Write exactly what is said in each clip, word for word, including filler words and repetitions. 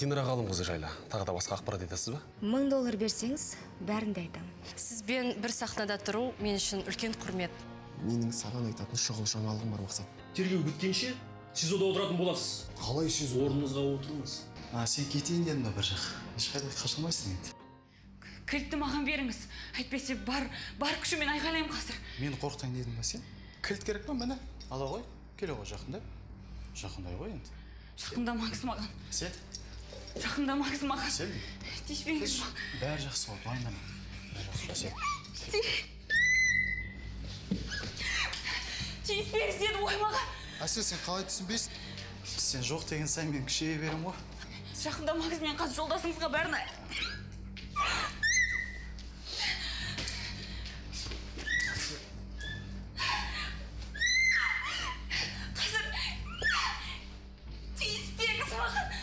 Динара Ғалымқызы жайлы тағы да басқа ақпарат айтасыз ба? Мың доллар берсеңіз, бәрін де айтамын. Сізбен бір сахнада тұру мен үшін үлкен құрмет. Менің саған айтатын шұғыл жаңалығым бар, Мақсат. Тергеу біткенше СИЗОда отыратын боласыз. Қалай СИЗО? Орныңызға отырыңыз. А, сен кетейін дедім ба бір жақ? Ешқайда қашылмайсың енді. Кілтті маған беріңіз. Әйтпесе бар, бар күшімен айғайлаймын қазір. Мен қорқытайын дедім ба сен? Кілт керек па міне? Ала ғой, келе ғой жақында. Жақындай ғой енді. Жақындамаңыз маған. Сен? Жақындамаңыз маған. Сен? Тиіспеңіз. Бәрі жақсы болды, уайымдама. Бәрі жақсы ба сен? Тиіспеңіз деді ой маған. Әсел, сен қалай түсінбейсің? Сен жоқ деген сайын мен күшейе берем ғой. Жақындамаңыз, мен қазір жолдасыңызға бәрін қазір тиіспеңіз маған.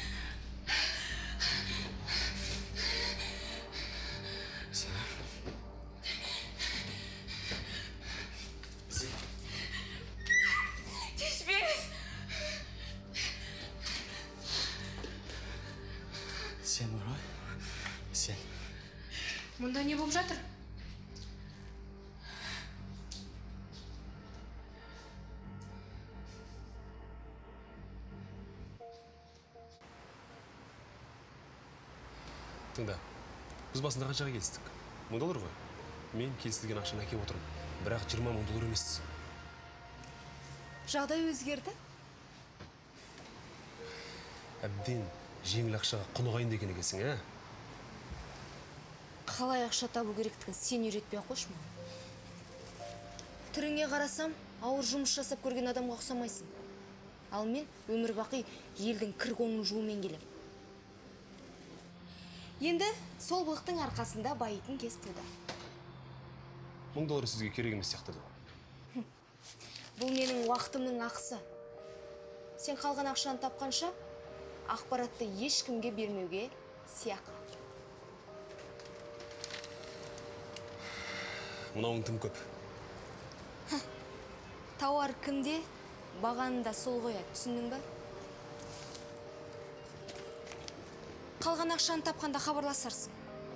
Тиіспеңіз. Сен Нұрай, сен. Мұнда не болып жатыр? Тыңда, біз басында қаншаға келістік? Мың доллар ғой? Мен келістірген ақшаны әкеп отырмын. Бірақ жиырма мың доллар емес. Жағдай өзгерді? Әбден жеңіл ақшаға құнығайын деген екенсің, ә? Қалай ақша табу керектігін сен үйретпей қойшы ма? Түріңе қарасам, ауыр жұмыс жасап көрген адамға ұқсамайсың. Ал мен өмір бақи елдің кір-қоңын жуумен келем. Енді сол былықтың арқасында байитын кез туды. Мың доллар сізге керек емес сияқты да. Бұл менің уақытымның ақысы. Сен қалған ақшаны тапқанша, ақпаратты ешкімге бермеуге сияқы. Мынауың тым көп. Тауар кімде, бағанында сол қояды, түсіндің ба? Қалған ақшаны тапқанда хабарласарсың.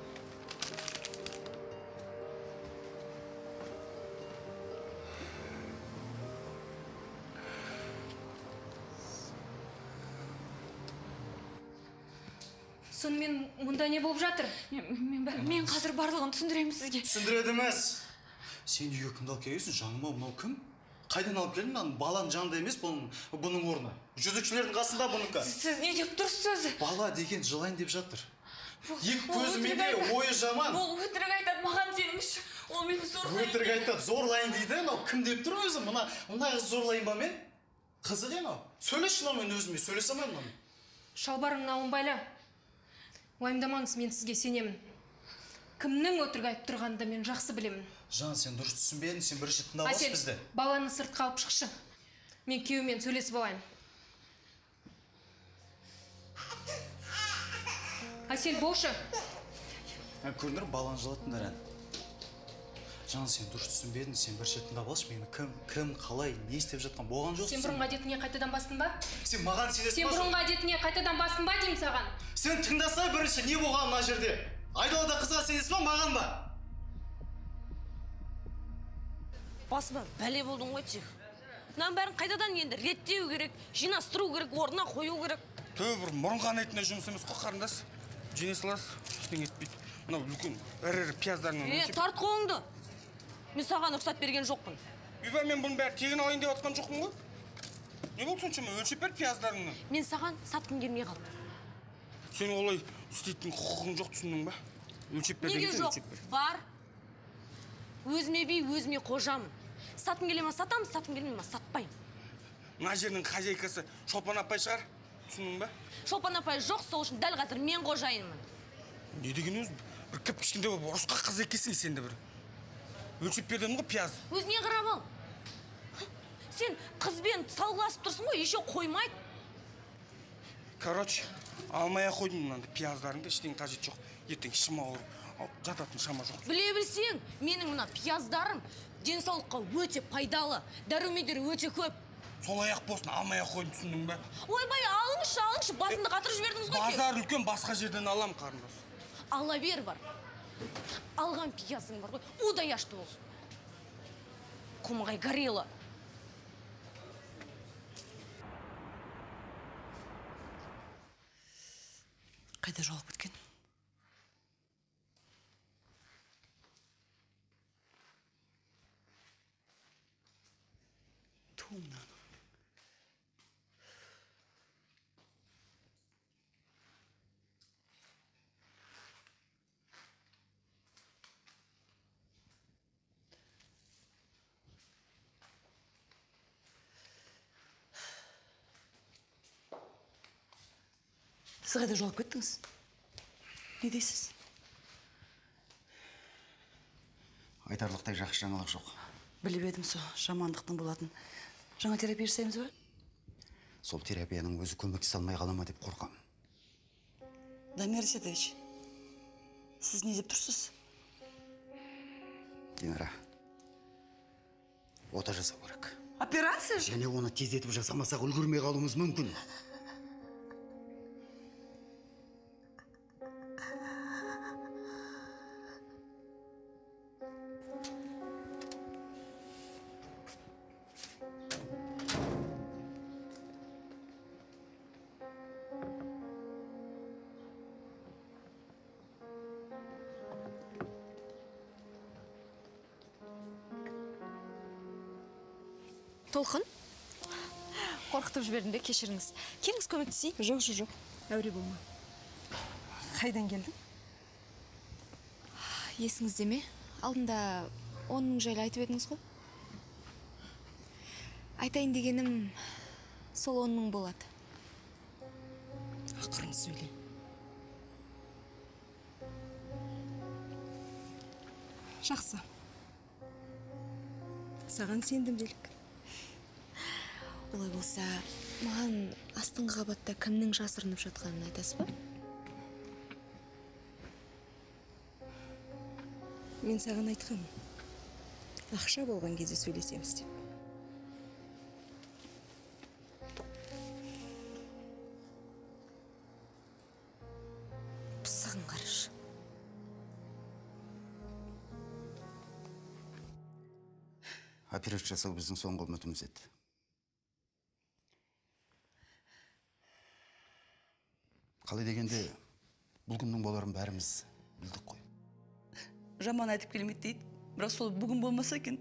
Сонымен мұнда не болып жатыр? Мен, мен, мен қазір барлығын түсіндіремін сізге. Түсіндіреді емес. Сен үйге кімді алып келесің? Жаныма мынау кім? Қайдан алып келдің? Мынаның баланың жанында емес, бұның, бұның орны. Жүзікшілердің қасында бұныкі. Сіз не деп тұрсыз? Бала деген жылайын деп жатыр. Екі көзімен де ойы жаман. Ол өтірік айтады, маған сеніңізші. Ол мені зорлайын. Өтірік айтады, зорлайын дейді. Мынау кім деп тұр өзі? Мына мына қыз зорлайын ба мен? Қызық е мынау. Сөйлешші мен өзіме, сөйлесе алмаймын мынау. Шалбарыңның ауын байла. Уайымдамаңыз, мен сізге сенемін. Кімнің өтірік айтып тұрғанды мен жақсы білемін. Жан, сен дұрыс түсінбедің, сен бірінші тыңдап алшы бізді. Баланы сыртқа алып шықшы. Мен күйеумен сөйлесіп алайын. Әсел, болшы. Көрінір, баланы жылатындар ән. Жан, сен дұрыс түсінбедің, сен бірінші тыңдап алшы, мені кім, кім, қалай, не істеп жатқан болған жоқсың. Сен бұрынғы әдетіңе қайтадан бастың ба? Сен маған сенесің ба? Сен бұрынғы әдетіңе қайтадан бастың ба деймін саған? Сен тыңдаса бірінші не болған мына жерде? Айдалада қызға сенесің ба, маған ба? Басыма бәле болдың ғой тек. Мынаның бәрін қайтадан енді реттеу керек, жинастыру керек, орнына қою керек. Төбе бір мұрынған етіне жұмыс емес қой қарындас. Жине саласыз, ештеңе етпейді. Мынау үлкен ірі-ірі пияздарын Е, тарт қолыңды. Мен саған рұқсат берген жоқпын. Үйбай, мен бұның бәрі тегін алайын деп атқан жоқпын ғой. Не болды соншама, өлшеп бер пияздарыңны. Мен саған сатқым келмей қалды. Сен олай істейтін құқығың жоқ, түсіндің ба? Өлшеп бер Неге деген жоқ? Бар. Өзіме би, өзіме қожамын. Сатқым келе ма сатамын, сатқым келмей ма сатпаймын. Мына жердің хозяйкасы Шолпан апай шығар, түсіндің ба? Шолпан апай жоқ, сол үшін дәл қазір мен қожайынмын. Не деген өзің? Бір кіп кішкенде болып ұрысқа қыз екенсің сен де бір. Өлшеп бердім ғой пияз. Өзіне қарап ал. Сен қызбен салғыласып тұрсың ғой, еше қоймайды. Короче, алмай-ақ қойдым мынандай пияздарыңды, ештеңе қажет жоқ. Ертең ішім ауырып, жататын шама жоқ. Біле білсең, менің мына пияздарым денсаулыққа өте пайдалы, дәрумендері өте көп. Сол аяқ болсын, алмай ақ қойдым, түсіндің бе? Ойбай, алыңызшы, алыңызшы, басында қатырып жібердіңіз ғой. Базар үлкен, басқа жерден алам, қарындас. Алла бер бар. Алған пиясың бар ғой, удай ашты болсын. Құмағай горело. Қайда жоғалып кеткен? Туымнан. Сіз қайда жоғалып кеттіңіз? Не дейсіз? Айтарлықтай жақсы жаңалық жоқ. Біліп едім со, жамандықтың болатын. Жаңа терапия жасаймыз ба? Сол терапияның өзі көмектесе алмай қала ма деп қорқамын. Дамир Седович, сіз не деп тұрсыз? Динара, ота жасау керек. Операция? Және оны тездетіп жасамасақ үлгермей қалуымыз мүмкін. Толқын, қорқытып жібердім бе, кешіріңіз. Келіңіз көмектесейін? Жоқ, жоқ, жоқ. Әуре болма. Қайдан келдің? Есіңізде ме? Алдында оның жайлы айтып едіңіз ғой. Айтайын дегенім, сол оның болады. Ақырын сөйле. Жақсы. Саған сендім делік. Олай болса, маған астыңғы қабатта кімнің жасырынып жатқанын айтасыз ба? Мен саған айтқам. Ақша болған кезде сөйлесеміз деп. Пысығын қарашы. Операция жасау біздің соңғы үмітіміз еді. Қалай дегенде, бұл күннің боларын бәріміз білдік қой. Жаман айтып келмейді дейді, бірақ сол бүгін болмаса екен.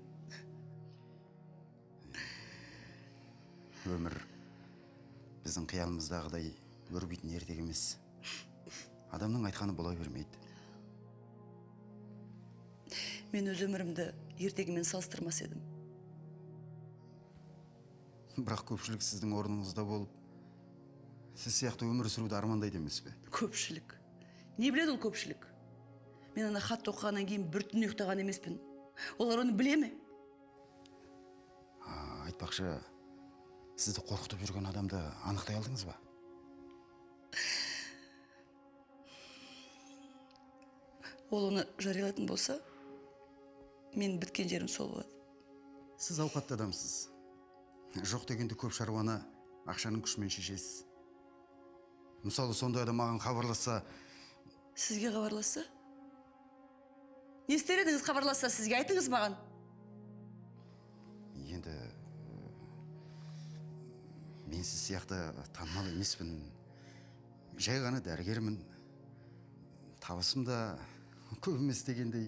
Өмір біздің қиялымыздағыдай өрбейтін ертек емес. Адамның айтқаны бола бермейді. Мен өз өмірімді ертегімен салыстырмас едім. Бірақ көпшілік сіздің орныңызда болып, сіз сияқты өмір сүруді армандайды емес пе? Көпшілік. Не біледі ол көпшілік? Мен ана хат оқығаннан кейін бір түн ұйықтаған емеспін. Олар оны біле ме? Айтпақшы, сізді қорқытып жүрген адамды анықтай алдыңыз ба? Ол оны жариялайтын болса, мен біткен жерім сол болады. Сіз ауқатты адамсыз. Жоқ дегенде көп шаруаны ақшаның күшімен шешесіз. Мысалы, сондай адам маған хабарласса... Сізге хабарласса? Не істер едіңіз хабарласса, сізге айтыңыз маған? Енді... Мен сіз сияқты танымал емеспін. Жай ғана дәрігермін. Табысым да көп емес дегендей.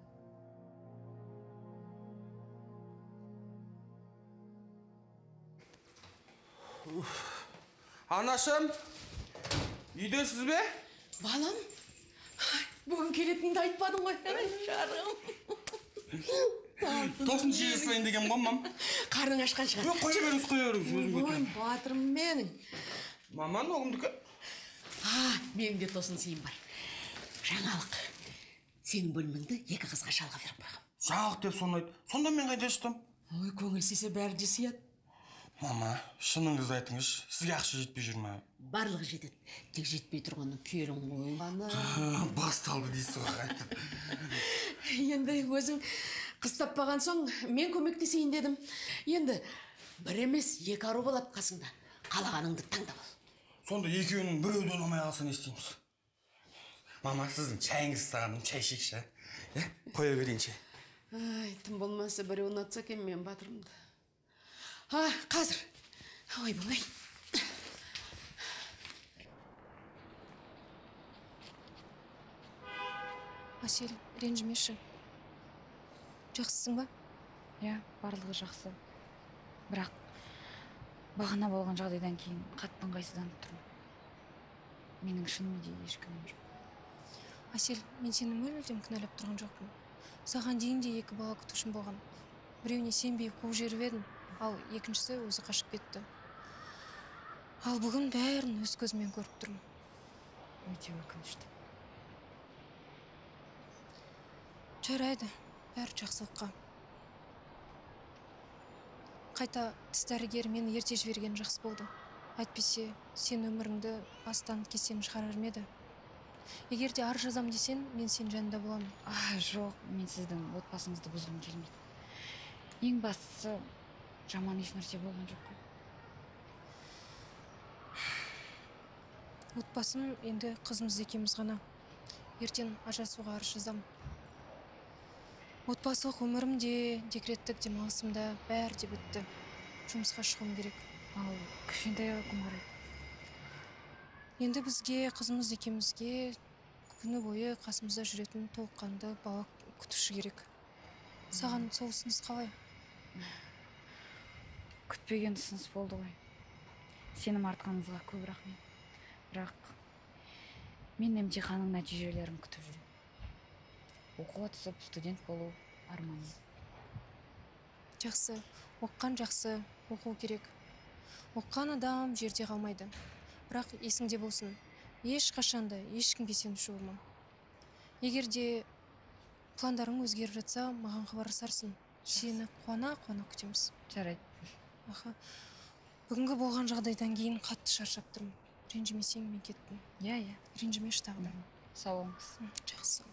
Анашым, үйдесіз бе? Балам, бүгін келетінді айтпадың ғой. Шарым. Тосын жиысайын деген ғой, мам. Қарның ашқан шығар. Жоқ, қоя беріңіз, қоя беріңіз, өзім көтірем. Батырым менің. Маман, оғымдікі. Менің де тосын сейім бар. Жаңалық. Сенің бөлмеңді екі қызға шалға беріп қойғам. Жаңалық деп соны айт. Сонда мен қайда аштым? Ой, көңіл сесе бәрі де сияды. Мама, шыныңызды айтыңыз, сізге ақша жетпей жүр ма? Барлығы жетеді. Тек жетпей тұрғаны күйелің қойғаны. Басталды дейсіз ғой қайтып. Енді өзің қыз таппаған соң мен көмектесейін дедім. Енді бір емес екі ару болады қасыңда. Қалағаныңды таңдап ал. Сонда екеуінің біреуі де ұнамай қалса не істейміз? Мама, сіздің шайыңыз саған шай ішейікші, ә? Қоя берейін шай. Ай, тым болмаса біреу ұнатса екен мен батырымды. А, қазір. Ой, болай. Асель, ренжімеші. Жақсысың ба? Иә, барлығы жақсы. Бірақ бағана болған жағдайдан кейін қатты ыңғайсызданып тұрмын. Менің шынымен де ешкімім жоқ. Асель, мен сені мүлдем кінәлап тұрған жоқпын. Саған дейін де екі бала күтушім болған. Біреуіне сенбей қуып жіберіп едім, ал екіншісі өзі қашып кетті. Ал бүгін бәрін өз көзіммен көріп тұрмын. Өте өкінішті. Жарайды, бәрі жақсылыққа. Қайта тіс дәрігері мені ерте жіберген жақсы болды. Әйтпесе, сен өміріңді бастан кесен шығарар ма еді? Егер де ар жазам десең, мен сен жанында боламын. А, жоқ, мен сіздің отбасыңызды бұзғым келмейді. Ең бастысы, жаман еш нәрсе болған жоқ қой. Отбасым енді қызымыз екеуміз ғана. Ертең ажырасуға арыз жазам. Отбасылық өмірім де, декреттік демалысым да бәрі де бітті. Жұмысқа шығуым керек. Ал кішкентай кім қарайды? Енді бізге, қызымыз екеумізге күні бойы қасымызда жүретін толыққанды бала күтуші керек. Саған сол ұсыныс қалай? Күтпеген ұсыныс болды ғой. Сенім артқаныңызға көп рахмет. Бірақ мен емтиханның нәтижелерін күтіп жүрмін. Оқуға түсіп, студент болу арманым. Жақсы, оққан жақсы, оқу керек. Оққан адам жерде қалмайды. Бірақ есіңде болсын, еш қашанда ешкімге сенуші болма. Егер де пландарың өзгеріп жатса, маған хабарласарсың. Сені қуана-қуана күтеміз. Жарайды. Аха. Бүгінгі болған жағдайдан кейін қатты шаршап тұрмын. Ренжімесең мен кеттім. Иә, иә. Ренжімеші тағы да. Сау болыңыз. Жақсы.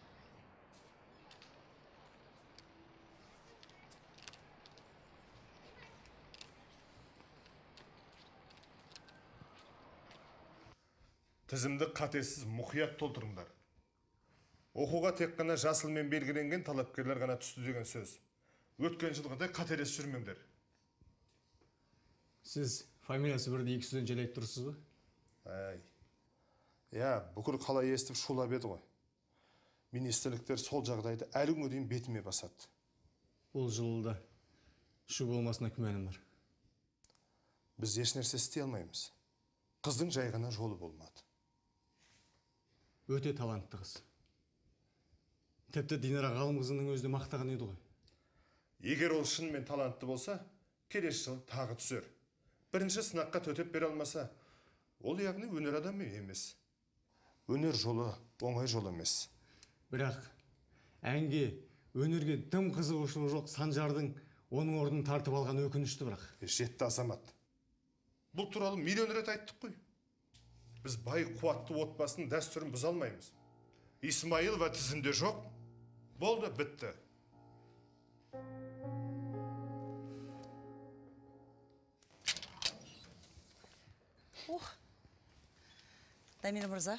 Тізімді қатесіз мұқият толтырыңдар. Оқуға тек қана жасылмен белгіленген талапкерлер ғана түсті деген сөз. Өткен жылғыдай қателес жүрмеңдер. Сіз фамилиясы бірде екі студент жайлайды тұрсыз ба? Әй. Я, бүкіл қалай естіп шулап еді ғой. Министрліктер сол жағдайды әлі күнге дейін бетіме басады. Бұл жылда шу болмасына күмәнім бар. Біз еш нәрсе істей алмаймыз. Қыздың жай ғана жолы болмады. Өте талантты қыз. Тіпті Динара ғалымқызының өзі мақтаған еді ғой. Егер ол шынымен талантты болса, келесі жыл тағы түсер. Бірінші сынаққа төтеп бере алмаса, ол яғни өнер адамы емес. Өнер жолы оңай жол емес. Бірақ әнге, өнерге тым қызығушылығы жоқ Санжардың оның орнын тартып алған өкінішті бірақ. Жетті азамат. Бұл туралы миллион рет айттық қой. Біз бай қуатты отбасының дәстүрін бұза алмаймыз. Исмаилова тізімде жоқ. Болды, бітті. Ох, Дамир мырза,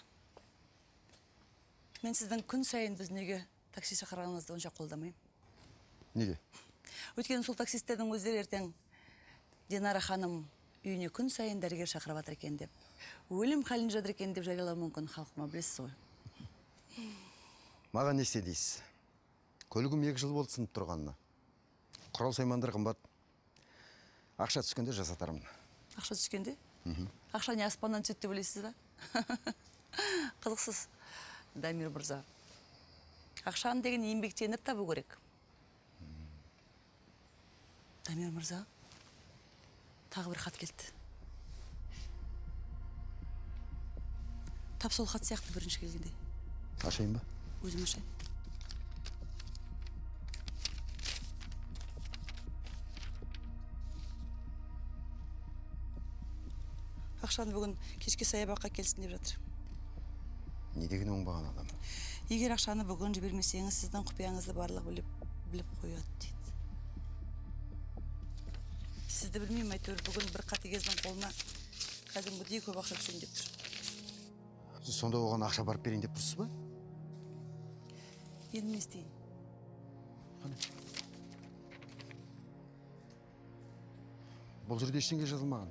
мен сіздің күн сайын біздің үйге такси шақырғаныңызды онша қолдамаймын. Неге? Өйткені сол таксистердің өздері ертең Динара ханым үйіне күн сайын дәрігер шақырып жатыр екен деп, өлім халін жатыр екен деп жариялау мүмкін, халқыма білесіз ғой. Маған не істедейсіз? Көлігім екі жыл болды сынып тұрғанына. Құрал саймандар қымбат. Ақша түскенде жасатармын. Ақша түскенде? Ақша не аспаннан түседі деп білесіз ба? Қызықсыз, Дамир мырза. Ақшаны деген еңбектеніп табу керек. Дамир мырза, тағы бір хат келді. Тап сол хат сияқты бірінші келгенде. Ашайын ба? Өзім ашайын. Ақшаны бүгін кешке саябаққа келсін деп жатыр. Не деген оңбаған адам? Егер ақшаны бүгін жібермесеңіз, сіздің құпияңызды барлық біліп, біліп қояды дейді. Сіз де білмеймін, әйтеуір бүгін бір қатыгездің қолына кәдімгідей көп ақша түсейін деп тұр. Сіз сонда оған ақша барып берейін деп тұрсыз ба? Енді не істейін? Бұл жерде ештеңе жазылмаған.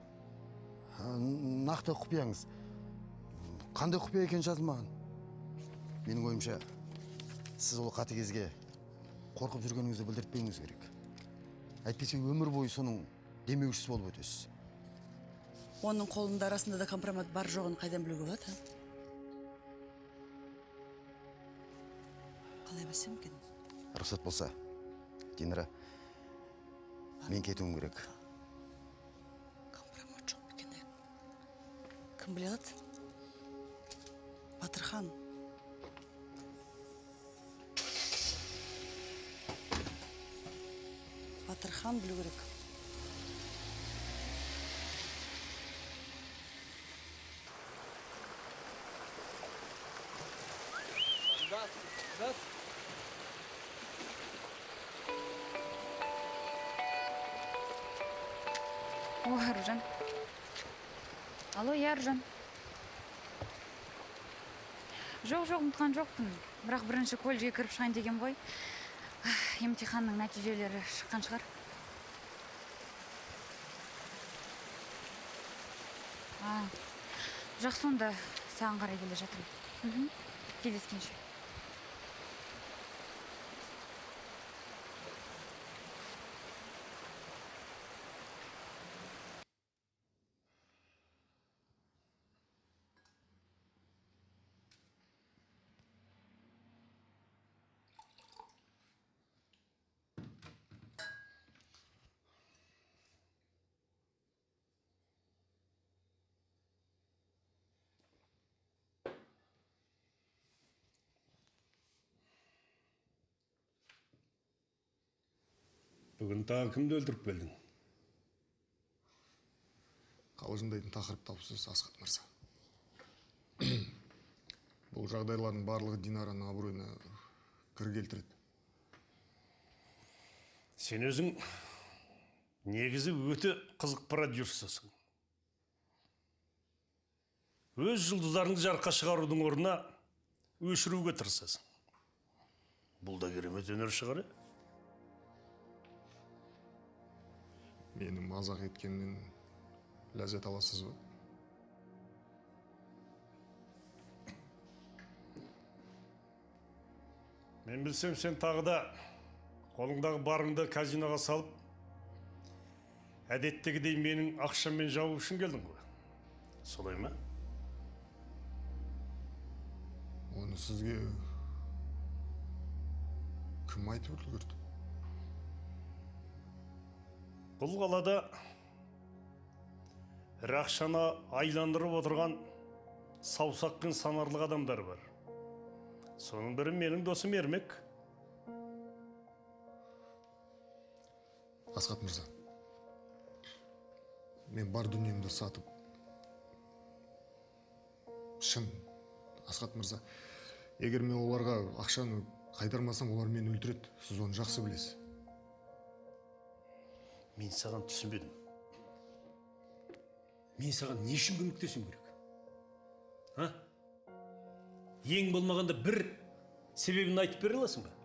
Нақты құпияңыз. Қандай құпия екен жазылмаған? Менің ойымша, сіз ол қатыгезге қорқып жүргеніңізді білдіртпеуіңіз керек. Әйтпесе өмір бойы соның демеушісі болып өтесіз. Оның қолында арасында да компромат бар жоғын қайдан білуге болады? Қалай білсем екен? Рұқсат болса, Динара, мен кетуім керек. Компромат жоқ екен. Кім біле алады? Батырхан. Батырхан білу керек. О, Аружан. Алло, я Аружан. Жоқ, жоқ, ұмытқан жоқпын. Бірақ бірінші колледжге кіріп шығайын деген ғой. Емтиханның нәтижелері шыққан шығар. А, жақсы, онда саған қарай келе жатырмын. Кездескенше. Бүгін тағы кімді өлтіріп келдің? Қалжыңдайтын тақырып тапсыз, Асқат мырза. Бұл жағдайлардың барлығы Динараның абыройына кір келтіреді. Сен өзің негізі өте қызық продюсерсің. Өз жұлдыздарыңды жарыққа шығарудың орнына өшіруге тырысасың. Бұл да керемет өнер шығар. Мені мазақ еткеннен ләззат аласыз ба? Мен білсем, сен тағы да қолыңдағы барыңды казиноға салып, әдеттегідей менің ақшаммен жауып үшін келдің ғой. Солай ма? Оны сізге кім айтып үлгерді? Бұл қалада ақшаны айландырып отырған саусақпен санарлық адамдар бар. Соның бірі менің досым Ермек. Асқат мырза, мен бар дүниемді сатып. Шын, Асқат мырза, егер мен оларға ақшаны қайтармасам, олар мені өлтіреді. Сіз оны жақсы білесіз. Мен саған түсінбедім. Мен саған не үшін көмектесуім керек? Ha? Ең болмағанда бір себебін айтып бере аласың ба?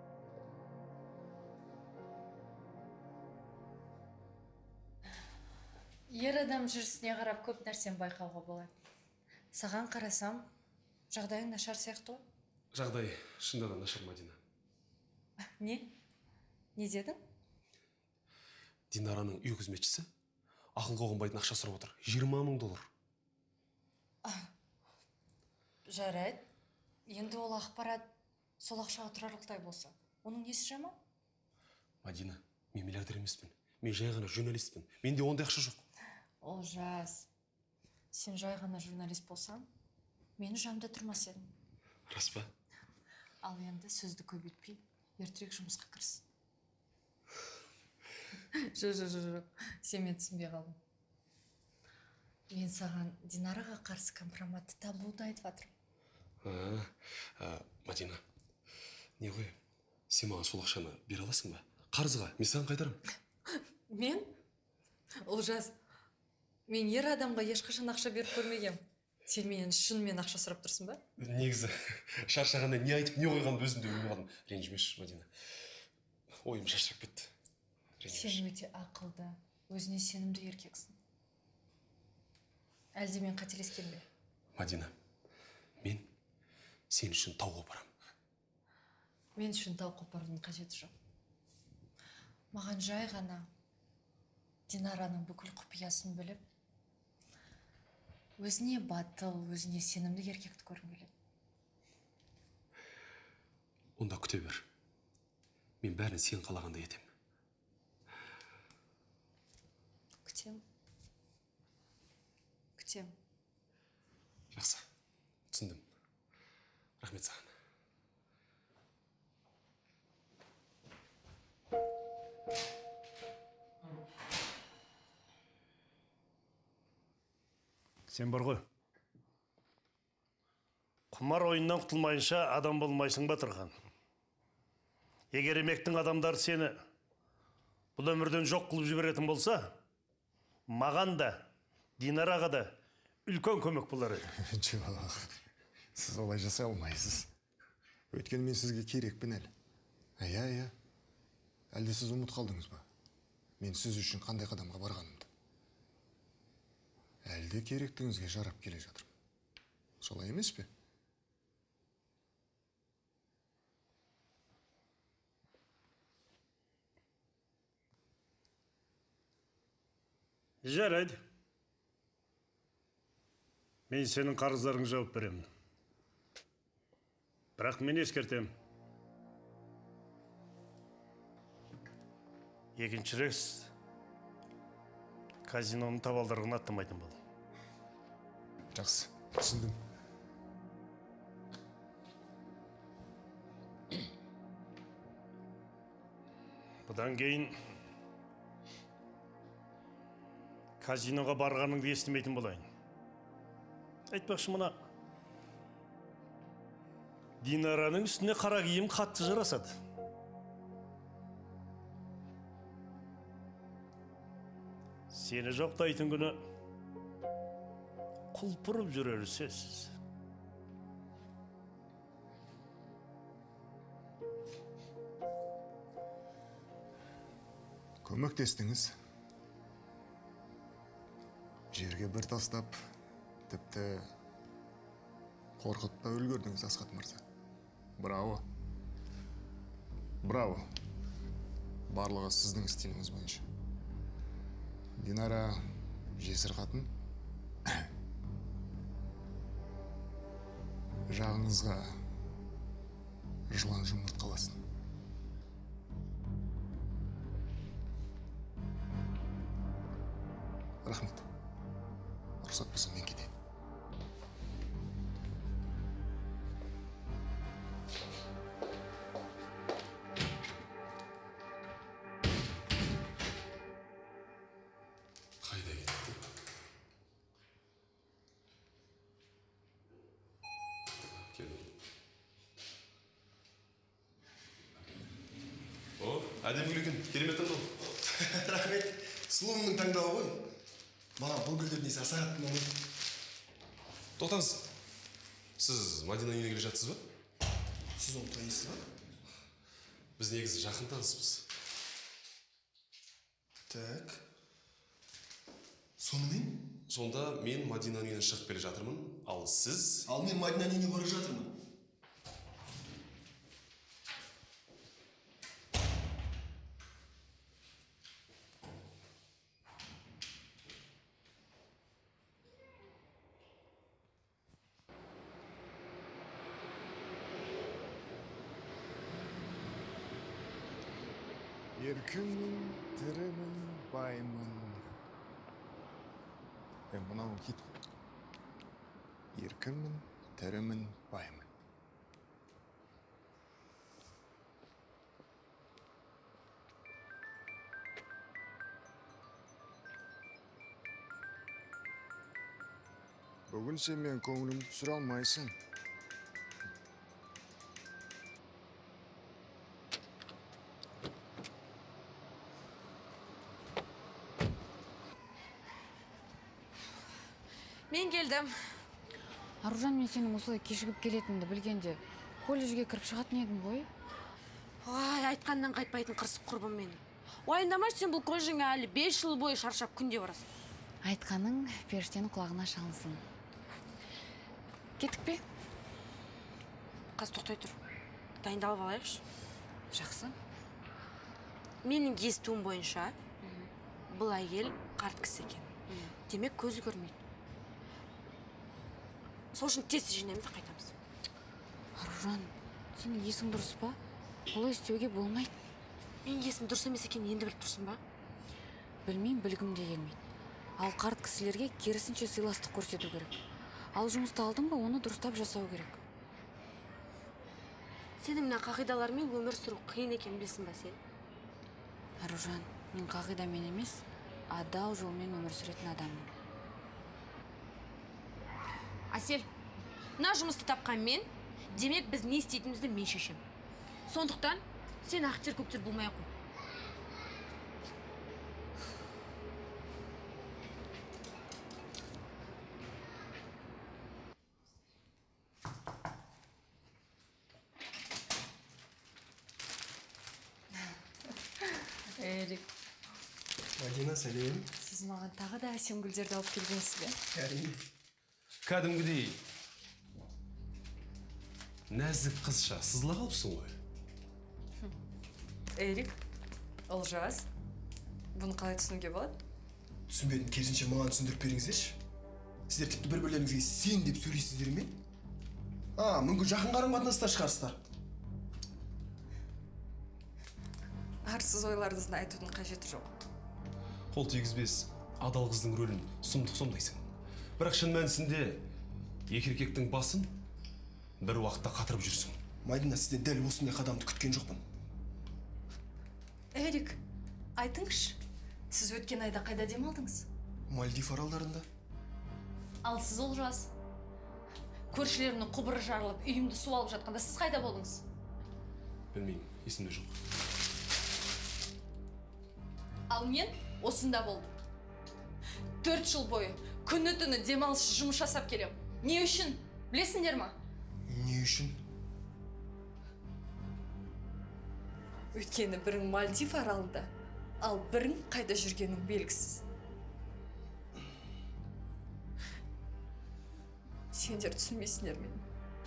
Ер адам жүрісіне қарап көп нәрсен байқауға болады. Саған қарасам, жағдайың нашар сияқты ғой? Жағдай шынында да нашар, Мадина. Не? Не дедің? Динараның үй қызметшісі ақылға қонбайтын ақша сұрап отыр. жиырма мың доллар. Жарайды. Енді ол ақпарат сол ақшаға тұрарлықтай болса, оның несі жаман? Мадина, мен миллиардер емеспін. Мен жай ғана журналистпін. Менде ондай ақша жоқ. Ол жас. Сен жай ғана журналист болсаң, мені жанымда тұрмас едің. Рас па? Ал енді сөзді көбейтпей, ертерек жұмысқа кіріс. Жоқ, жоқ, жоқ, сен мен түсінбей қалдың. Мен саған Динараға қарсы компроматты табуды айтып жатырмын. Мадина, не ғой, сен маған сол ақшаны бере аласың ба? Қарызға, мен саған қайтарам. Мен? Олжас, мен ер адамға ешқашан ақша беріп көрмегем. Сен менен шынымен ақша сұрап тұрсың ба? Негізі шаршағанда не айтып не қойғанымды өзім де білмей қалдым. Ренжімеші, Мадина. Ойым шаршап кетті. Сен өте ақылды, өзіне сенімді еркексің. Әлде мен қателескен бе? Мадина, мен сен үшін тау қопарам. Мен үшін тау қопардың қажеті жоқ. Маған жай ғана Динараның бүкіл құпиясын біліп, өзіне батыл, өзіне сенімді еркекті көргім келеді. Онда күте бер. Мен бәрін сен қалағандай етем. Күтем. Күтем. Жақсы. Түсіндім. Рахмет саған. Сен бар ғой. Құмар ойыннан құтылмайынша адам болмайсың ба, Тұрған? Егер емектің адамдар сені бұл өмірден жоқ қылып жіберетін болса, маған да, Динараға да үлкен көмек болар еді. Жоқ, сіз олай жасай алмайсыз. Өйткені мен сізге керекпін әлі. Ая, ая. Әлде сіз ұмыт қалдыңыз ба? Мен сіз үшін қандай қадамға барғанымды. Әлде керектігіңізге жарап келе жатырмын. Солай емес пе? Жарайды. Мен сенің қарыздарыңа жауап беремін. Бірақ мен ескертем. Екінші рет казиноның табалдырығын аттамайтын бол. Жақсы, түсіндім. Бұдан кейін казиноға барғаныңды естімейтін болайын. Айтпақшы, мына Динараның үстіне қара киім қатты жарасады. Сені жоқтайтын күні құлпырып жүрері сөзсіз. Көмектестіңіз. Жерге бір тастап, тіпті қорқытпа үлгердіңіз, Асқат мырза. Браво. Браво. Барлығы сіздің стиліңіз бойынша. Динара жесір қатын. Жағыңызға жылан жұмырт қаласын. Рахмет. Рұқсат болса мен кетейін. Қайда кетті? Келді. О, әдемі гүл екен. Керемет таңдау. Рахмет. Сұлуымның таңдауы ғой. Маған бұл гүлдер несі аса қатты ұнайды. Тоқтаңыз. Сіз Мадина үйіне келе жатсыз ба? Сіз оны танисыз ба? Біз негізі жақын таныспыз. Так. Сонымен? Сонда мен Мадинаның үйінен шығып келе жатырмын, ал сіз... Ал мен Мадинаның үйіне бара жатырмын. Еркімін, тірімін, баймын. Е, мынау хит қой. Еркімін, тірімін, баймын. Бүгін сен мен көңілімді түсіре алмайсың. Мен келдім. Аружан, мен сенің осылай кешігіп келетінді білгенде колледжге кіріп шығатын едім ғой. Ой, айтқаннан қайтпайтын қырсық құрбым менің. Уайымдамашы, сен бұл колледжіңе әлі бес жыл бойы шаршап күнде барасың. Айтқаның періштенің құлағына шалынсын. Кеттік пе? Қаз тоқтай тұр. Дайындалып алайықшы. Жақсы. Менің естуім бойынша, бұл әйел қарт кісі екен. Демек көзі көрмейді. Сол үшін тез жинаймыз да қайтамыз. Аружан, сенің есің дұрыс па? Олай істеуге болмайды. Мен есім дұрыс емес екен, енді біліп тұрсың ба? Білмеймін, білгім де келмейді. Ал қарт кісілерге керісінше сыйластық көрсету керек. Ал жұмысты алдың ба, оны дұрыстап жасау керек. Сенің мына қағидалармен өмір сүру қиын екен, білесің ба сен? Аружан, мен қағидамен емес, адал жолмен өмір сүретін адаммын. Асель, мына жұмысты тапқан мен, демек біз не істейтінімізді мен шешем. Сондықтан сен ақтер-көктер болмай ақ қой. Эрик, Мадина, сәлем. сіз маған тағы да әсем гүлдерді алып келгенсіз бе? Әрине. Кәдімгідей нәзік қызша сызыла қалыпсың ғой. Эрик, Олжас, бұны қалай түсінуге болады? Түсінбедім, керісінше маған түсіндіріп беріңіздерші. Сіздер тіпті бір-бірлеріңізге сен деп сөйлейсіздер ме? А, мүмкін жақын қарым-қатынастар шығарсыздар. Арсыз ойларыңызды айтудың қажеті жоқ. Қол тигізбес адал қыздың рөлін сұмдық сомдайсың. Бірақ шын мәнісінде екі еркектің басын бір уақытта қатырып жүрсің. Мадина, сізден дәл осындай қадамды күткен жоқпын. Эрик, айтыңызшы, сіз өткен айда қайда демалдыңыз? Мальдив аралдарында. Ал сіз Олжас, көршілерімнің құбыры жарылып, үйімді су алып жатқанда сіз қайда болдыңыз? Білмеймін, есімде жоқ. Ал мен осында болдым. Төрт жыл бойы күні түні демалыс жұмыс жасап келем. Не үшін? Білесіңдер ма? Не үшін? Өйткені бірің Мальдив аралында, ал бірің қайда жүргенің белгісіз. Сендер түсінбейсіңдер мені.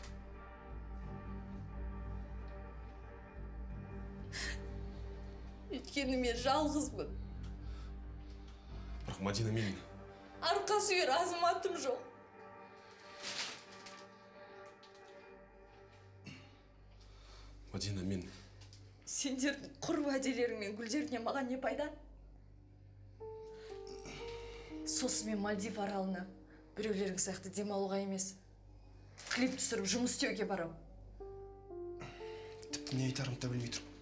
Өйткені мен жалғызбын. Бірақ Мадина, мен Арқа сүйер азаматым жоқ. Мадина, мен Сендердің құр уәделерің мен гүлдеріне маған не пайда? Сосын мен Мальдив аралына біреулерің сияқты демалуға емес, клип түсіріп жұмыс істеуге барам. Тіпті не айтарымды да білмей тұрмын.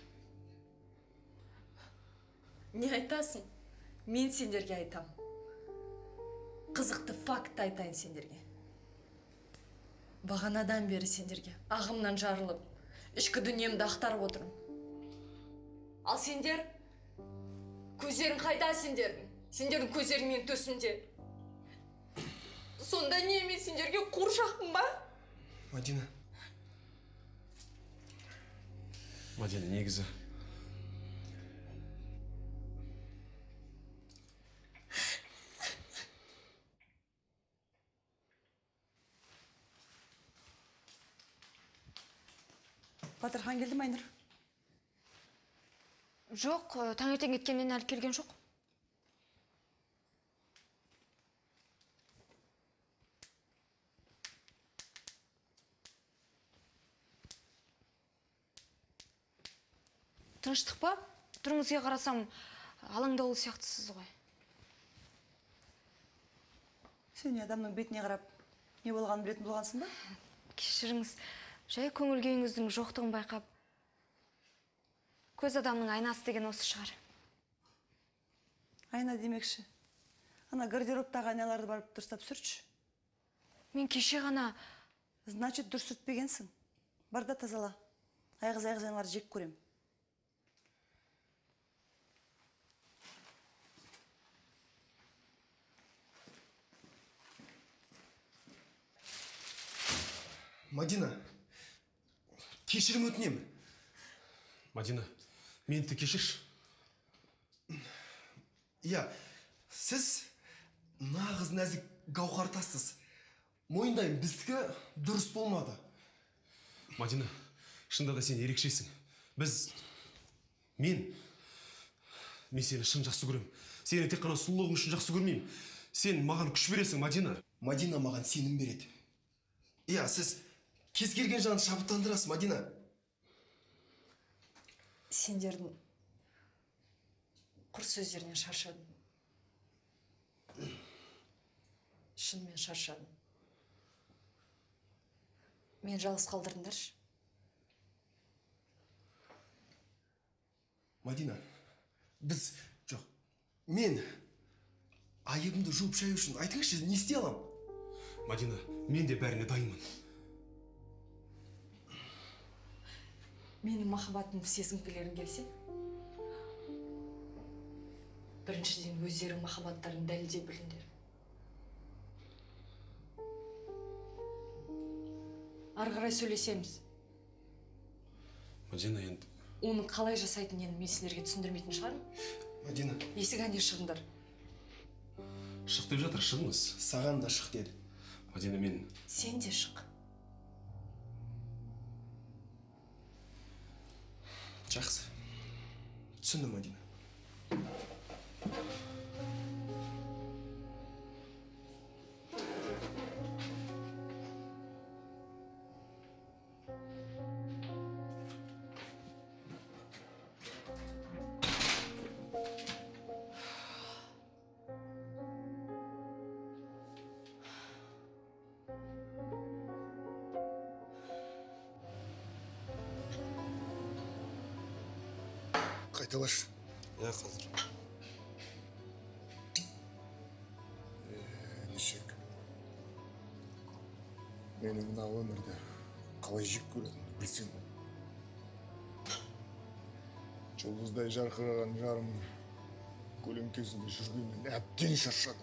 Не айтасың? Мен сендерге айтам. Қызықты факт айтайын сендерге. Бағанадан бері сендерге ағымнан жарылып, ішкі дүниемді ақтарып отырмын. Ал сендер? Көздерің қайда сендердің? Сендердің көздерің мен төсімде. Сонда не, мен сендерге қуыршақпын ба? Мадина. Мадина, негізі Батырхан келді ме, Айнұр? Жоқ, таңертең кеткеннен әлі келген жоқ. Тыныштық па? Түріңізге қарасам, алаңдаулы сияқтысыз ғой. Сен адамның бетіне қарап, не болғанын білетін болғансың ба? Кешіріңіз, жай көңіл күйіңіздің жоқтығын байқап, көз адамның айнасы деген осы шығар. Айна демекші. Ана гардеробтағы айналарды барып дұрыстап сүртші. Мен кеше ғана... Значит, дұрыс сүртпегенсің. Бар да тазала. Айғыз-айғыз айналарды жек көрем. Мадина, кешірім өтінемін. Мадина, мені де кешірші. Иә, сіз нағыз нәзік гауһартассыз. Мойындаймын, біздікі дұрыс болмады. Мадина, шында да сен ерекшесің. Біз... Мен... Мен сені шын жақсы көрем. Сені тек қана сұлулығың үшін жақсы көрмеймін. Сен маған күш бересің, Мадина. Мадина маған сенім береді. Иә, сіз кез келген жанды шабыттандырасыз, Мадина. Сендердің құр сөздерінен шаршадым. Шынымен шаршадым. Мен жалғыз қалдырыңдаршы. Мадина, біз... Жоқ, мен... Айыбымды жуып шаю үшін айтыңызшы, не істей алам? Мадина, мен де бәріне дайынмын. Менің махаббатымды сезінгілерің келсе, біріншіден өздерің махаббаттарын дәлелдей біліңдер. Ары қарай сөйлесеміз. Мадина, енді... Оның қалай жасайтынын мен сендерге түсіндірмейтін шығармын. Мадина. Есік әне шығыңдар. Шық деп жатыр, шығыңыз. Саған да шық деді. Мадина, мен... Сен де шық. Жақсы. Түсіндім, Мадина. Қайталаш. Иә, қазір. Нешек. Мені мына өмірді қалай жек көретінімді білсең. Жұлдыздай жарқыраған жарымның көлеңкесінде жүргеннен әбден шаршадым.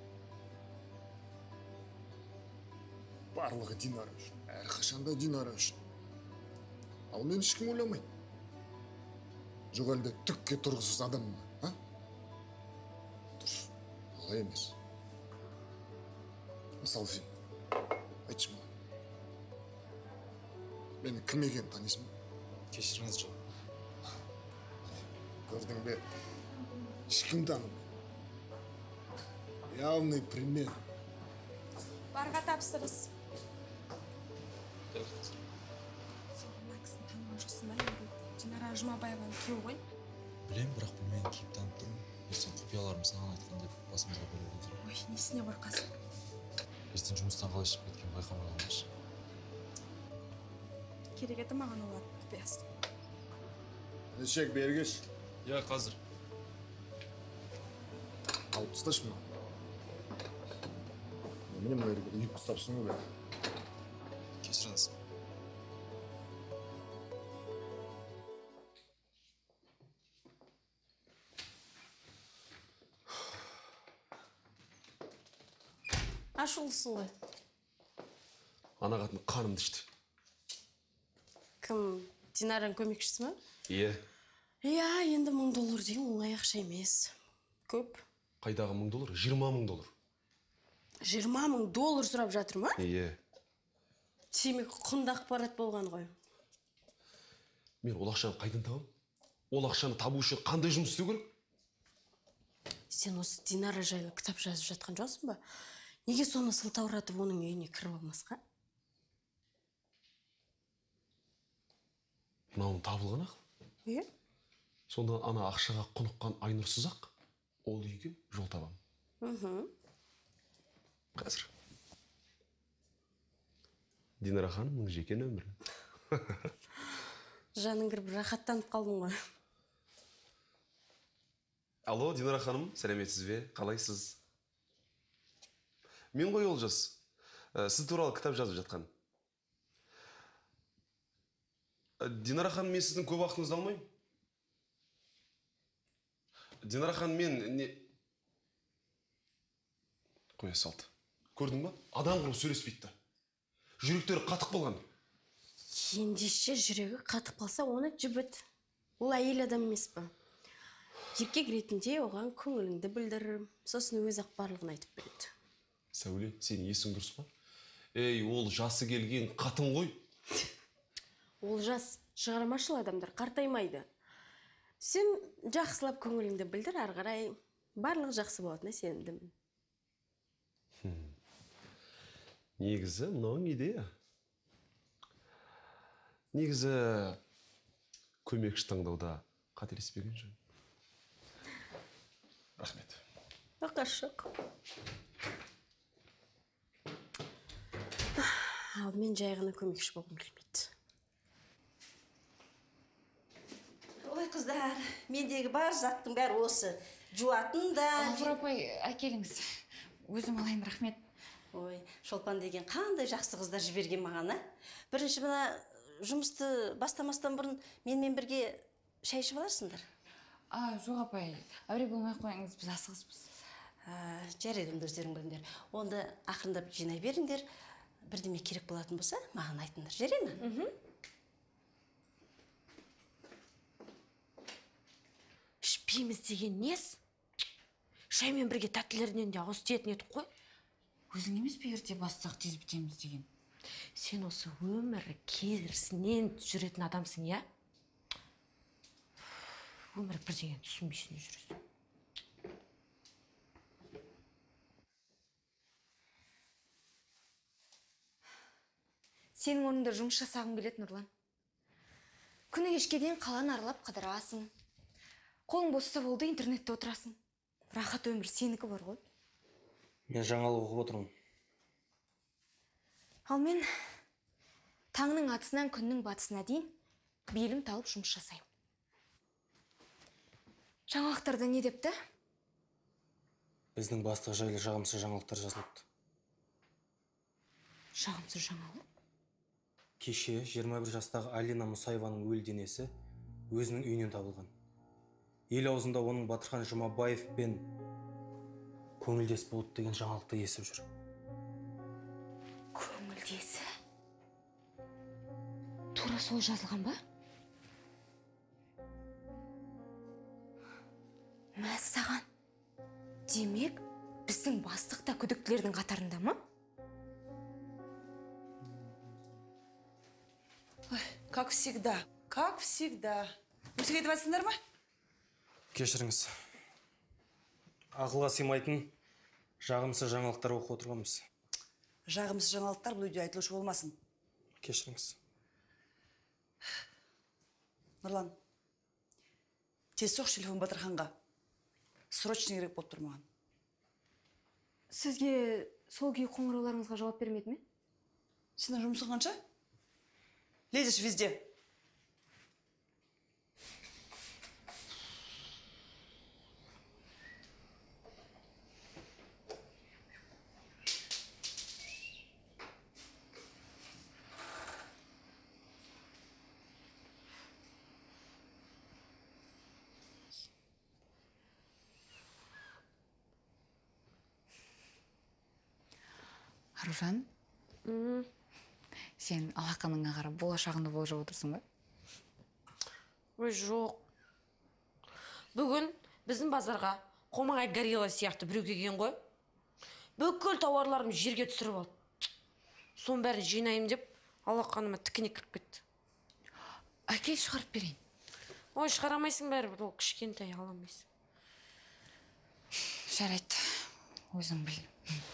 Барлығы Динара үшін, әрқашанда Динара үшін. Ал мен ешкім ойламайды. Жоқ әлде түкке тұрғысыз адам ма, а? Дұрыс, олай емес. Мысалы сен, айтшы маған. Мені кім екенін танисың ба? Кешіріңіз жоқ. Көрдің бе? Ешкім танымайды. Явный пример. Барға тапсырыс. Динара Жұмабаеваның күйеуі ғой? Білем, бірақ бұл менің киіп танып тұрмын. Ертең құпияларым саған айтқан деп басымызға бөліп отыр. Ой, несіне қорқасың? Ертең жұмыстан қалай шығып кеткен байқамай қалмашы. Керек еді маған олар құпиясы. Нешек бергеш. Иә, қазір. Алып тасташы ма? Мені мына жерге үйіп тастапсың ғой. Кешіріңіз. Ашулысың ғой. Ана қатын қанымды ішті. Кім? Динараның көмекшісі ме? Иә. Иә, енді мың доллар деген оңай ақша емес. Көп. Қайдағы мың доллар? Жиырма мың доллар. Жиырма мың доллар сұрап жатыр ма? Иә. Демек құнды ақпарат болған ғой. Мен ол ақшаны қайдан табам? Ол ақшаны табу үшін қандай жұмыс істеу керек? Сен осы Динара жайлы кітап жазып жатқан жоқсың ба? Неге соны сылтауратып оның үйіне кіріп алмасқа? Мынауын табылған ақ? Иә. Сонда ана ақшаға құныққан Айнұрсыз ақ ол үйге жол табам. Мхм. Қазір. Динара ханымның жеке нөмірі. Жаның кіріп рахаттанып қалдың ғой. Алло, Динара ханым, сәлеметсіз бе? Қалайсыз? Мен ғой Олжас. Сіз туралы кітап жазып жатқан. Динара ханым, мен сіздің көп уақытыңызды алмаймын. Динара ханым, мен не... Қоя салды. Көрдің ба? Адам құрып сөйлеспейді. жүректері қатық болған. Ендеше жүрегі қатып қалса, оны жібіт. Ол әйел адам емес пе? Еркек ретінде оған көңіліңді білдіріп, сосын өзі ақ барлығын айтып береді. Сәуле, сен есің дұрыс па? Ей, ол жасы келген қатын ғой. Ол жас, шығармашыл адамдар қартаймайды. Сен жақсылап көңіліңді білдір, ары қарай барлығы жақсы болатынына сендім. Негізі, мынауың идея. Негізі, көмекші таңдауда қателеспеген жөн. Рахмет. Бақашық. Ал мен жай ғана көмекші болғым келмейді. Ой, қыздар, мендегі бар заттың бәрі осы. Жуатын да... Ғафур апай, әкеліңіз. Өзім алайын, рахмет. Ой, Шолпан деген қандай жақсы қыздар жіберген маған, а? Бірінші мына жұмысты бастамастан бұрын менімен бірге шай ішіп аларсыңдар. А, жоқ апай, әуре болмай қойыңыз, біз асығыспыз. Жарайды, өздерің біліңдер. Онда ақырындап жинай беріңдер. Бірдеме керек болатын болса, маған айтыңдар. Жарай ма? Ішпейміз деген нес? Шаймен бірге тәттілерінен де ауыз тиетін едік қой. Өзің емес пе ерте бастық тез бітеміз деген? Сен осы өмірі керісінен жүретін адамсың, я? Өмір бірдеңе түсінбейсің жүресің. Сенің орнында жұмыс жасағым келеді, Нұрлан. Күні кешке дейін қаланы аралап қыдырасың. Қолың босса болды, интернетте отырасың. Рахат өмір сенікі бар ғой. Мен жаңалық оқып отырмын. Ал мен таңның атысынан күннің батысына дейін белім талып жұмыс жасаймын. Жаңалықтарда не депті? Біздің бастық жайлы жағымсыз жаңалықтар жазылыпты. Жағымсыз жаңалық? Кеше жиырма бір жастағы Алина Мұсаеваның өлі денесі өзінің үйінен табылған. Ел аузында оның Батырхан Жұмабаев пен көңілдес болды деген жаңалықты естіп жүр. Көңілдесі? Тура сол жазылған ба? Мәссаған. Демек, біздің бастық та күдіктілердің қатарында ма? Как всегда, как всегда. Өсек етіп атсыңдар ма? Кешіріңіз. Ақылға сыймайтын жағымсыз жаңалықтар оқып отырғанбыз. Жағымсыз жаңалықтар бұл үйде айтылушы болмасын. Кешіріңіз. Нұрлан, тез соқ телефон Батырханға. Срочно керек болып тұр маған. Сізге сол күй қоңырауларыңызға жауап бермеді ме? Сенің жұмысың қанша? Лезешь везде. Аружан, сен алақаныңа қарап болашағыңды болжап отырсың ба? Ой, жоқ. Бүгін біздің базарға Қомағай горилла сияқты біреу келген ғой. Бүкіл тауарларым жерге түсіріп алды. Соның бәрін жинайым деп, алақаныма тікіне кіріп кетті. Әкел, шығарып берейін. Ой, шығарамайсың бәрі, ол кішкентай аламайсың. Жарайды, өзің біл.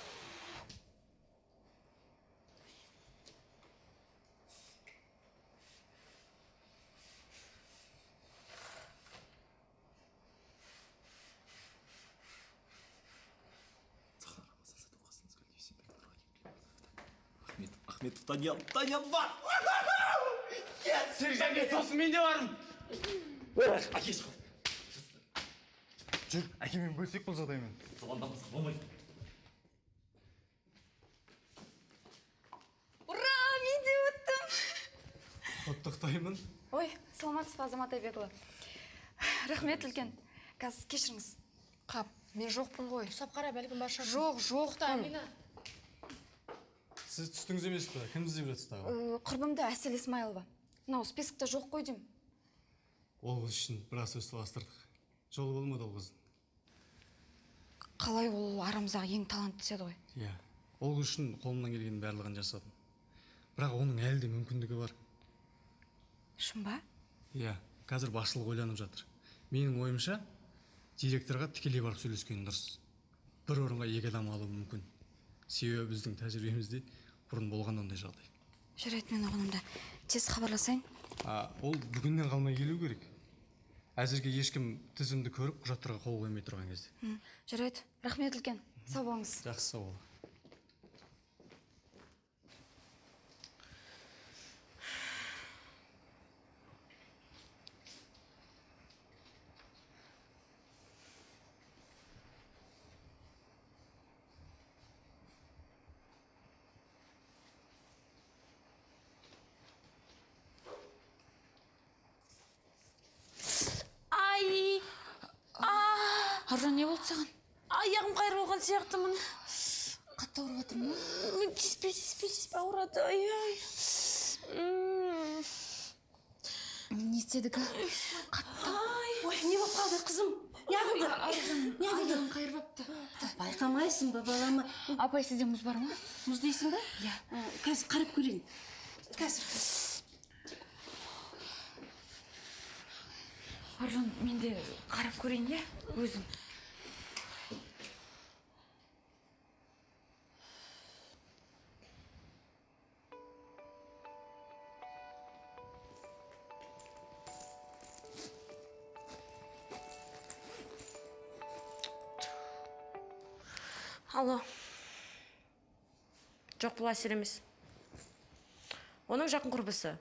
Ахметов Даниял, Даниял бар! Сен жаңа досым, мен де барым! Әке шықыл. Жүр, әкемен бөлсек бұл жағдаймен. Соғандан басқа болмайды. Ура, мен де өттім! Құттықтаймын. Ой, саламатсыз ба, Азамат Айбекұлы. Рахмет үлкен. Қазір кешіріңіз. Қап, мен жоқпын ғой. Сап қара, бәлкім барша. Жоқ, жоқ та, Амина. сіз түстіңіз емес пе? Кімді іздеп жатсыз тағы? Құрбымда Әсел Исмайлова. Мынау списокта жоқ қой деймін. Ол қыз үшін біраз сөз таластырдық. Жолы болмады ол қыздың. Қалай ол арамыздағы ең таланттысы еді ғой. Иә, ол қыз үшін қолымнан келгеннің барлығын жасадым. Бірақ оның әлі де мүмкіндігі бар. Шын ба? Иә, қазір басшылық ойланып жатыр. Менің ойымша, директорға тікелей барып сөйлескен дұрыс. Бір орынға екі адам алуы мүмкін. Себебі біздің тәжірибемізде бұрын болған ондай жағдай. Жарайды, мен оған онда тез хабарласайын. А, ол бүгіннен қалмай келу керек. Әзірге ешкім тізімді көріп, құжаттарға қол қоймай тұрған кезде. Жарайды, рахмет үлкен. Сау болыңыз. Жақсы, сау бол. Ай! Аржан, не болды саған? Аяғым қайрылған сияқтымын. Қатты ауырып жатыр ма? Тиіспе, тиіспе, тиіспе, ауырады. Ай, ай. Не істедік? Қатты. Ой, не болып қалды, қызым? Не болды? Не болды? Аяғын қайырып апты. Байқамайсың ба, балама? Апай, сізде мұз бар ма? Мұз дейсің ба? Иә. Қазір қарап көрейін. Қазір. Аржан, мен де қарап көрейін, иә? Өзім. Алло. Жоқ, бұл әсер емес. Оның жақын құрбысы.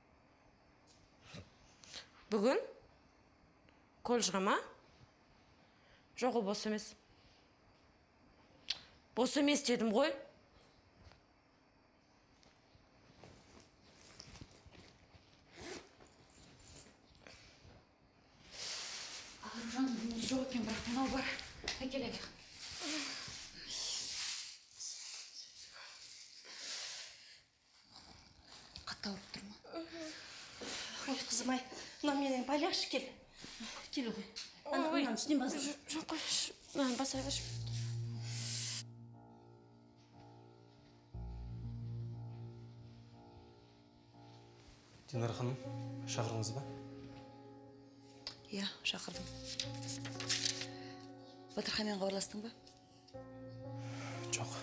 Бүгін? Колледжға ма? Жоқ, ол бос емес. Бос емес дедім ғой. Аржан, жоқ екен, бірақ мынау бар. Әкелек. Қатты ауырып тұр ма? Ой, қызым ай, мына менің байлақшы кел. Кел ғой. Анам үстінен баса. Жоқ, қойш. Мынаны баса қойш. Динара ханым, шақырыңыз ба? Иә, шақырдым. Батырханмен хабарластың ба? Жоқ.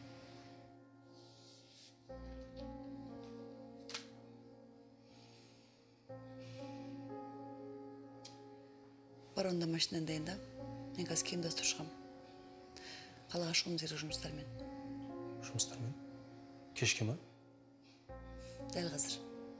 Бар онда машинаны дайында. Мен қазір киім дастыр шығамын. Қалаға шығуымыз керек жұмыстармен. Жұмыстармен? Кешке ма? Дәл қазір.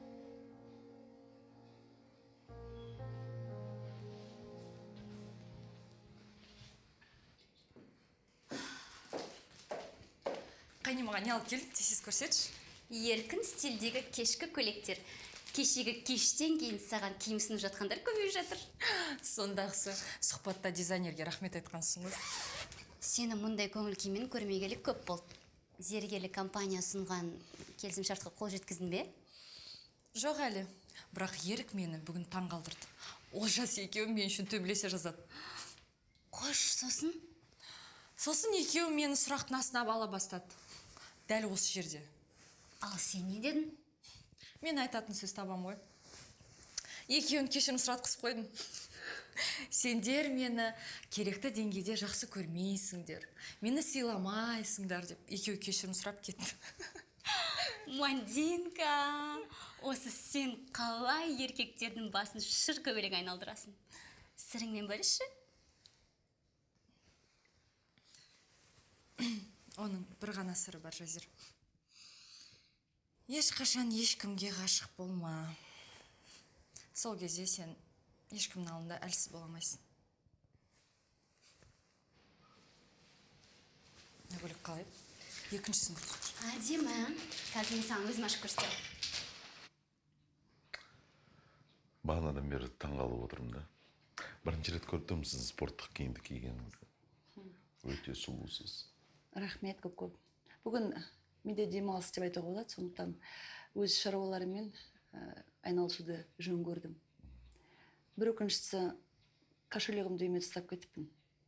Қайнемаға не алып келді, тесіз көрсетші. Еркін стильдегі кешкі көйлектер. Кешегі кештен кейін саған киім ұсынып жатқандар көбейіп жатыр. Сондағысы, сұхбатта дизайнерге рахмет айтқансың ғой. Сені мұндай көңіл күймен көрмегелі көп болды. Зергерлік компания ұсынған келісімшартқа қол жеткіздің бе? Жоқ әлі, бірақ ерік мені бүгін таң қалдырды. Олжас екеуі мен үшін төбелесе жазады. Қош, сосын? Сосын екеуі мені сұрақтың астына ала бастады. Дәл осы жерде. Ал сен не дедің? Мен айтатын сөз табам ғой. Екеуін кешірім сұратқызып қойдым. Сендер мені керекті деңгейде жақсы көрмейсіңдер. Мені сыйламайсыңдар деп екеуі кешірім сұрап кетті. Мадинка, осы сен қалай еркектердің басын шыр көбелек айналдырасың? Сіріңмен бөліші? Оның бір ғана сыры бар, Жазир. Ешқашан ешкімге ғашық болма. Сол кезде сен ешкімнің алдында әлсіз боламайсың. Не бөлек қалай? Екіншісін көрсетші. Әдемі, қазір мен саған өзім ашып көрсетемін. Бағанадан бері таңғалып отырмын да. Бірінші рет көрдім сіз спорттық киімді кигеніңізді. Өте сұлусыз. Рахмет көп-көп. Бүгін менде демалыс деп айтуға болады, сондықтан өз шаруаларыммен айналысуды жөн көрдім. Бір өкініштісі, кошелегімді үйіме тастап кетіппін.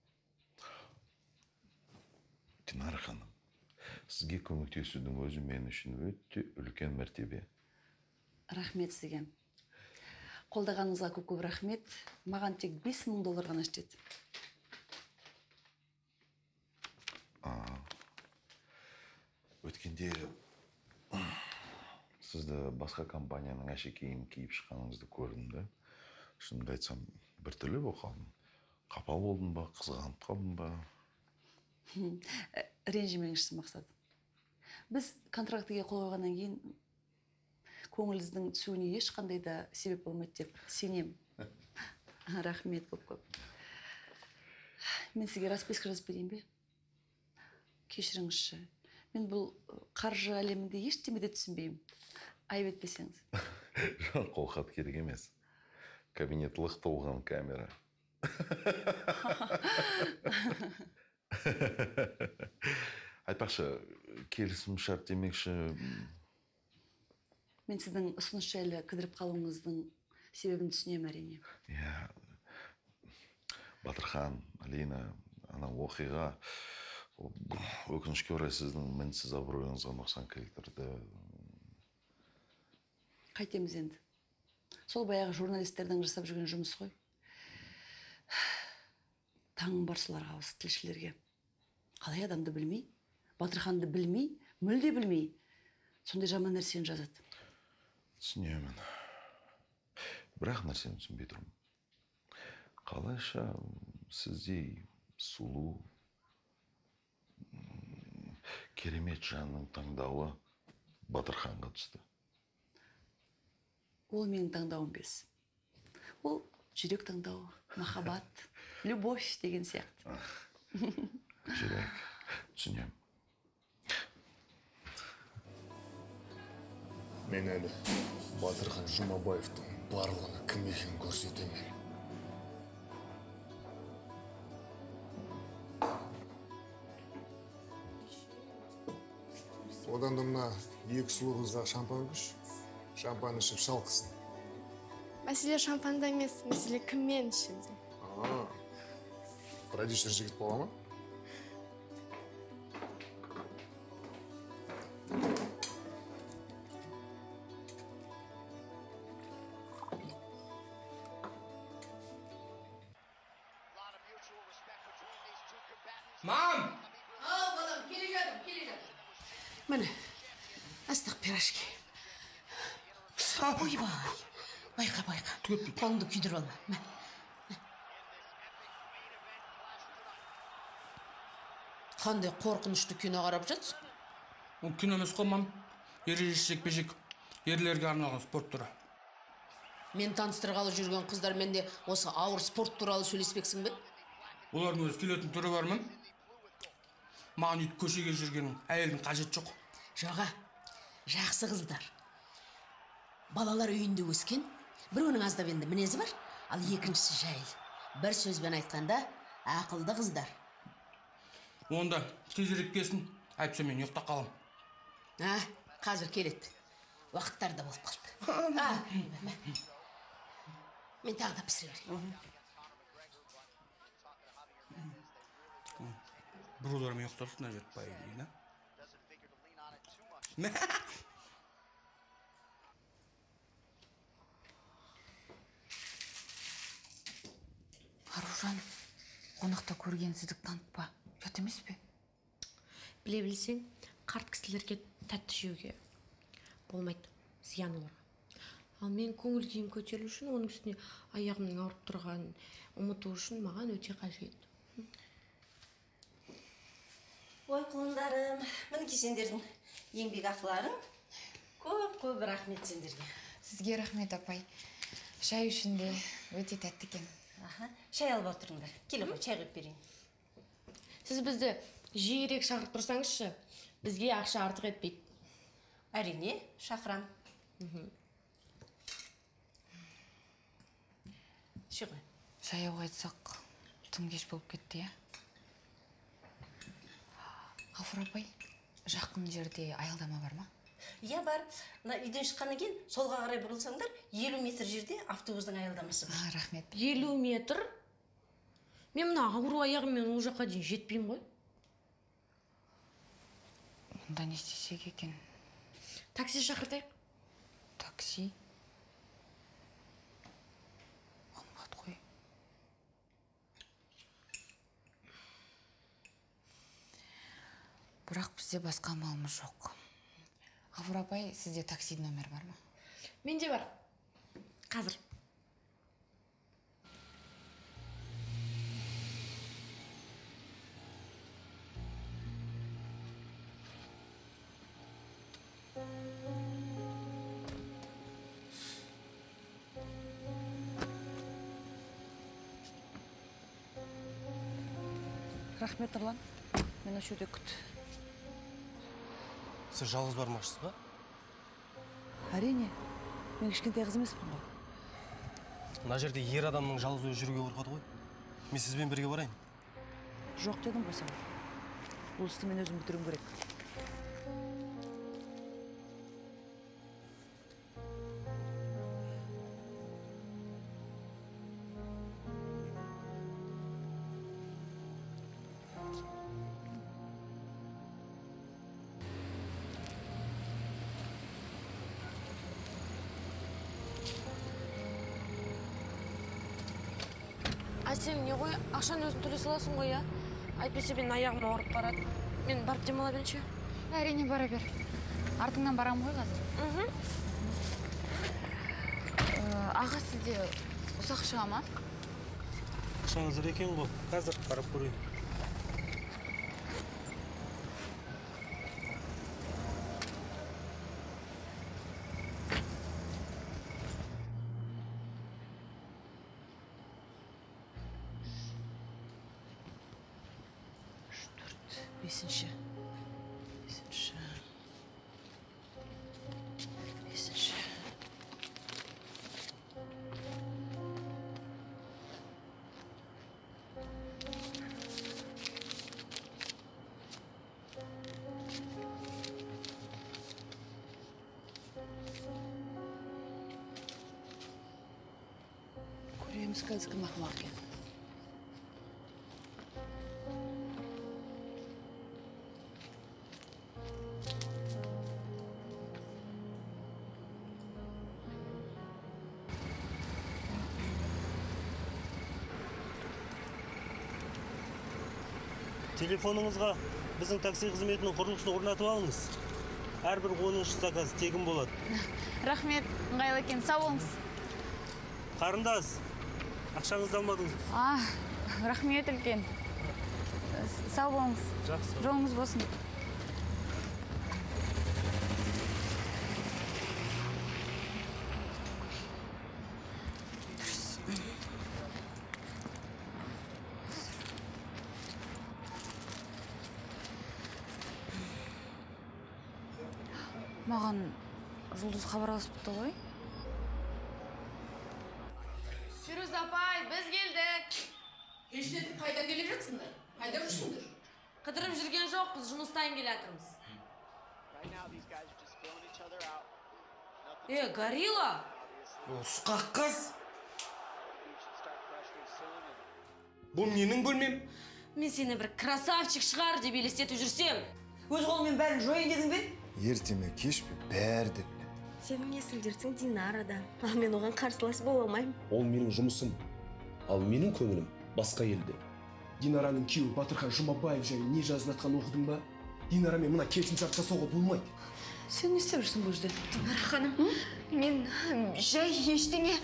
Динара ханым, сізге көмектесудің өзі мен үшін өте үлкен мәртебе. Рахмет сізге. Қолдағаныңызға көп-көп рахмет. Маған тек бес мың доллар ғана жетеді. Өткенде сізді басқа компанияның әшекейін киіп шыққаныңызды көрдім да. Шынымды айтсам, біртүрлі болып қалдым. Қапа болдым ба, қызғанып қалдым ба? Ренжімеңізші мақсат. Біз контрактіге қол қойғаннан кейін көңіліңіздің түсуіне ешқандай да себеп болмайды деп сенем. Рахмет көп-көп. Мен сізге расписка жазып берейін бе? Кешіріңізші. Мен бұл қаржы әлемінде ештеңе де түсінбеймін. Айып етпесеңіз. Жоқ, қолхат керек емес. Кабинет лық толған камера. Айтпақшы, келісім шарт демекші... Мен сіздің ұсыныс жайлы кідіріп қалуыңыздың себебін түсінемін әрине. Иә, Батырхан, Алина, ана оқиға, өкінішке орай сіздің мінсіз абыройыңызға нұқсан келтірді. Қайтеміз енді. Сол баяғы журналистердің жасап жүрген жұмыс қой. Таңым бар соларға, осы тілшілерге. Қалай адамды білмей, Батырханды білмей, мүлде білмей, сондай жаман нәрсені жазады. Түсінемін. Бірақ нәрсені түсінбей тұрмын. Қалайша сіздей сұлу, керемет жанның таңдауы Батырханға түсті. Ол менің таңдауым бес. Ол жүрек таңдауы, махаббат, любовь деген сияқты. Жүрек, түсінемін. Мен әлі Батырхан Жұмабаевтың барлығына кім екенін көрсетемін. Одан да мына екі сұлу қызға шампан күш, шампан ішіп шалқысын. Мәселе шампанда емес, мәселе кіммен ішуде. Продюсер жігіт бола ма? Мам! Ал, балам, келе жатым, келе жатым. Міне, астық пирожки. Ойбай, байқа, байқа. Қолыңды күйдіріп алма. Қандай қорқынышты кино қарап жатсың? Ол кино емес қой, мам. Ережесі жекпе-жек. Ерлерге арналған спорт түрі. Мен таныстырғалы жүрген қыздар менде осы ауыр спорт туралы сөйлеспексің бе? Олардың өз келетін түрі бар ма? Маған үйт көшеге жүргенің әйелдің қажет жоқ. Жоға, жақсы қыздар. Балалар үйінде өскен, біреуінің аздап енді мінезі бар, ал екіншісі жайыл. Бір сөзбен айтқанда, ақылды қыздар. Онда тезірек келсін, әйтпесе мен ұйықтап қалам. А, қазір келеді. Уақыттар да болып қалды. Мен тағы да пісіре берейін. Біреулермен ұйықтасына жетпай дейін, Аружан, қонақта көргенсіздік танытпа. Жат емес пе? Біле білсең, қарт кісілерге тәтті жеуге болмайды, зиян оларға. Ал мен көңіл күйім көтерілу үшін, оның үстіне аяғымның ауырып тұрғанын ұмыту үшін маған өте қажет. Ой, құлындарым, мінеки сендердің еңбек ақыларың. Көп-көп рахмет сендерге. Сізге рахмет, апай. Шай үшін де өте тәтті екен. Шай алып отырыңдар. Келе ғой, шай құйып берейін. Сіз бізді жиірек шақырып тұрсаңызшы, бізге ақша артық етпейді. Әрине, шақырам. Шығы. Жаяу айтсақ, тым кеш болып кетті, я? Ғафур апай, жақын жерде аялдама бар ма? Иә бар. Мына үйден шыққаннан кейін солға қарай бұрылсаңдар, елу метр жерде автобустың аялдамасы бар. А, рахмет. елу метр? Мен мына ауру аяғыммен ол жаққа дейін жетпеймін ғой. Онда не істесек екен? Такси шақыртайық. Такси? Қымбат қой. Бірақ бізде басқа амалымыз жоқ. Ғафур апай, сізде такси номер бар ма? Менде бар. Қазір. Рахмет, Нұрлан. Мен осы жерде күт. Сіз жалғыз бармақшысыз ба? Әрине, мен кішкентай қыз емеспін ғой. Мына жерде ер адамның жалғыз өзі жүруге қорқады ғой. Мен сізбен бірге барайын. Жоқ дедім ғой саған. Бұл істі мен өзім бітіруім керек. А сен не ғой, ақшаны өзің төлей саласың ғой, я? Әйтпесе мен аяғым ауырып барады. Мен барып демала берінші. Әрине бара бер. Артыңнан барам ғой қазір. Мхм. Аға, сізде ұсақ шыға ма? Ақшаңыз екен ғой. Қазір қарап көрейін. Бесінші. Бесінші. Бесінші. Көреміз қазір кім ақымақ екен. Телефоныңызға біздің такси қызметінің құрылғысын орнатып алыңыз. Әрбір оныншы заказ тегін болады. Рахмет, ыңғайлы екен, сау болыңыз. Қарындас, ақшаңызды алмадыңыз. А, рахмет үлкен. Сау болыңыз. Жақсы. Жолыңыз болсын. Маған Жұлдыз хабарласып тұр ғой. Фирuz апай, біз келдік. Ешнетіп қайдан келе жатсыңдар? Қайда жүрсіңдер? Қыдырып жүрген жоқ, біз жұмыстан келе жатырмыз. Е, горилла! Ұсқақ қыз! Бұл менің бөлмем? Мен сені бір красавчик шығар деп елестетіп жүрсем. Өз қолымен бәрін жойын дедің бе? Ертеме кеш пе бәрі де біледі. Сенің есілдерсің Динарада. Ал мен оған қарсылас бола алмаймын. Ол менің жұмысым. Ал менің көңілім басқа елде. Динараның күйеуі Батырхан Жұмабаев жайлы не жазып жатқанын оқыдың ба? Динарамен мына келісімшарт жасауға болмайды. Сен не істеп жүрсің бұл жерде? Динара ханым, мен жай ештеңе.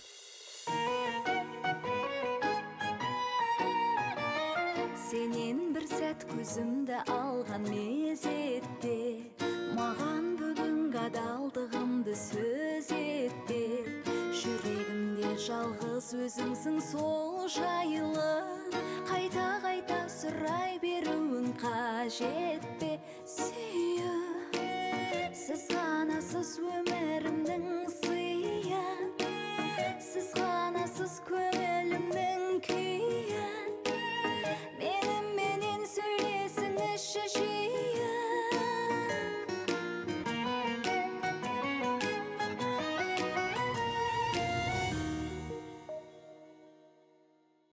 Сенен бір сәт көзімді алған мезетте, маған бүгінгі адалдығымды сөз етте. Жүрегімде жалғыз өзіңсің сол жайлы, қайта-қайта сұрай беруін қажет пе? Сүйі, сіз ғанасыз өмірімдің